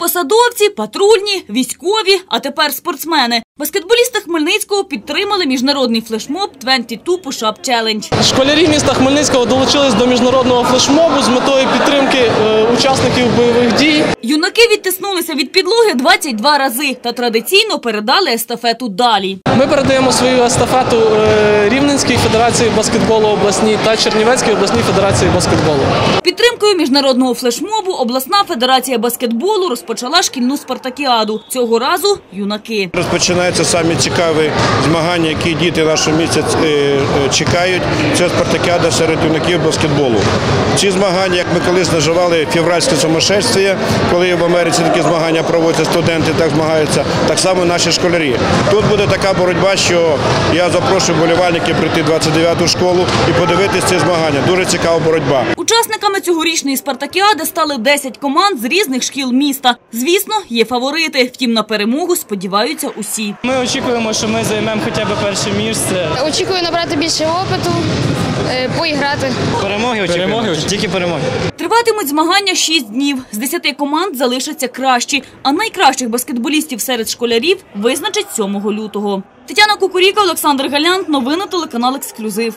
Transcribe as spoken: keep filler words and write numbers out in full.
посадовці, патрульні, військові, а тепер спортсмени. Баскетболісти Хмельницького підтримали міжнародний флешмоб двадцять два Push-Up Challenge. Школярі міста Хмельницького долучились до міжнародного флешмобу з метою підтримки е, учасників бойових дій. Юнаки відтиснулися від підлоги двадцять два рази та традиційно передали естафету далі. Ми передаємо свою естафету е, Рівненській федерації баскетболу обласній та Чернівецькій обласній федерації баскетболу. Підтримкою міжнародного флешмобу обласна федерація баскетболу розпочала шкільну спартакіаду. Цього разу – юнаки. Розпочинаються самі цікаві змагання, які діти нашого місця чекають. Це спартакіада серед юнаків баскетболу. Ці змагання, як ми колись називали февральське сумасшествие, коли в Америці такі змагання проводяться, студенти так змагаються, так само наші школярі. Тут буде така боротьба, що я запрошую вболівальників прийти в двадцять дев'яту школу і подивитися ці змагання. Дуже цікава боротьба. Учасниками цьогорічної спартакіади стали десять команд з різних шкіл міста. Звісно, є фаворити, втім на перемогу сподіваються усі. Ми очікуємо, що ми займемо хоча б перше місце. Очікую набрати більше опиту, поіграти. Перемоги очікуємо, перемоги. Тільки перемоги. Триватимуть змагання шість днів. З десяти команд залишаться кращі, а найкращих баскетболістів серед школярів визначать сьомого лютого. Тетяна Кукуріка, Олександр Галянт. Новини телеканал «Ексклюзив».